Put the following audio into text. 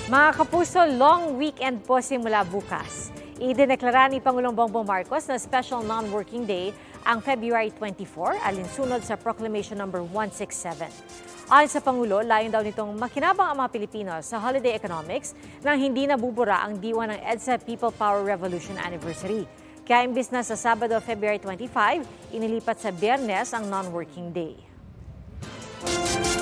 Mga kapuso, long weekend po simula bukas. Idineklara ni Pangulong Bongbong Marcos na special non-working day ang February 24, alinsunod sa Proclamation number 167. Ayon sa Pangulo, layon daw nitong makinabang ang mga Pilipino sa holiday economics nang hindi nabubura ang diwa ng EDSA People Power Revolution Anniversary. Kaya imbis na sa Sabado, February 25, inilipat sa Biyernes ang non-working day.